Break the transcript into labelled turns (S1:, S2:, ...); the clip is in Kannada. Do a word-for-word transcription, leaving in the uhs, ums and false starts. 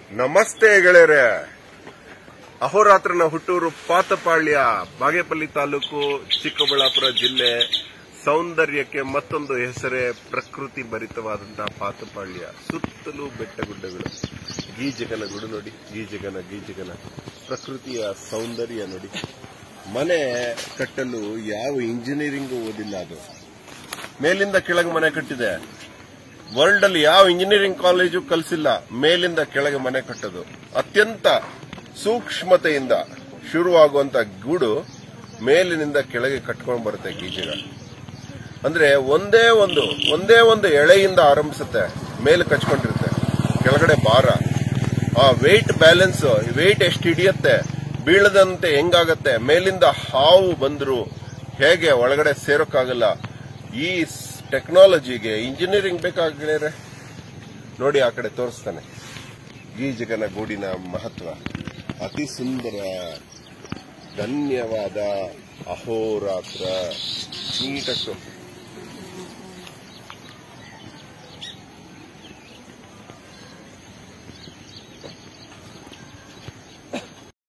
S1: ನಮಸ್ತೆ ಗೆಳೆಯರೆ. ಅಹೋರಾತ್ರನ ಹುಟ್ಟೂರು ಪಾತಪಾಳ್ಯ, ಬಾಗೇಪಲ್ಲಿ ತಾಲೂಕು, ಚಿಕ್ಕಬಳ್ಳಾಪುರ ಜಿಲ್ಲೆ. ಸೌಂದರ್ಯಕ್ಕೆ ಮತ್ತೊಂದು ಹೆಸರೇ ಪ್ರಕೃತಿ ಭರಿತವಾದಂತಹ ಪಾತಪಾಳ್ಯ. ಸುತ್ತಲೂ ಬೆಟ್ಟಗುಡ್ಡಗಳು, ಗೀಜಗನ ಗುಡು ನೋಡಿ, ಗೀಜಗನ ಗೀಜಗನ ಪ್ರಕೃತಿಯ ಸೌಂದರ್ಯ ನೋಡಿ. ಮನೆ ಕಟ್ಟಲು ಯಾವ ಇಂಜಿನಿಯರಿಂಗ್ ಓದಿಲ್ಲ, ಅದು ಮೇಲಿಂದ ಕೆಳಗೆ ಮನೆ ಕಟ್ಟಿದೆ. ವರ್ಲ್ಡ್ ಅಲ್ಲಿ ಯಾವ ಇಂಜಿನಿಯರಿಂಗ್ ಕಾಲೇಜು ಕಲಿಸಿಲ್ಲ ಮೇಲಿಂದ ಕೆಳಗೆ ಮನೆ ಕಟ್ಟೋದು. ಅತ್ಯಂತ ಸೂಕ್ಷ್ಮತೆಯಿಂದ ಶುರುವಾಗುವಂತ ಗೂಡು ಮೇಲಿನಿಂದ ಕೆಳಗೆ ಕಟ್ಕೊಂಡು ಬರುತ್ತೆ. ಗೀಜಗ ಅಂದ್ರೆ ಒಂದೇ ಒಂದು ಒಂದೇ ಒಂದು ಎಳೆಯಿಂದ ಆರಂಭಿಸುತ್ತೆ, ಮೇಲೆ ಕಚ್ಕೊಂಡಿರುತ್ತೆ, ಕೆಳಗಡೆ ಭಾರ. ಆ ವೆಯ್ಟ್ ಬ್ಯಾಲೆನ್ಸ್, ವೆಯ್ಟ್ ಎಷ್ಟು ಹಿಡಿಯುತ್ತೆ, ಬೀಳದಂತೆ ಹೆಂಗಾಗತ್ತೆ, ಮೇಲಿಂದ ಹಾವು ಬಂದ್ರು ಹೇಗೆ ಒಳಗಡೆ ಸೇರೋಕ್ಕಾಗಲ್ಲ. ಈ ಟೆಕ್ನಾಲಜಿಗೆ ಇಂಜಿನಿಯರಿಂಗ್ ಬೇಕಾಗಿದ್ರೆ ನೋಡಿ, ಆ ಕಡೆ ತೋರಿಸ್ತಾನೆ ಗೀಜಗನ ಗೂಡಿನ ಮಹತ್ವ. ಅತಿ ಸುಂದರ ಧನ್ಯವಾದ ಅಹೋರಾತ್ರ. ನೀಟಾಗಿ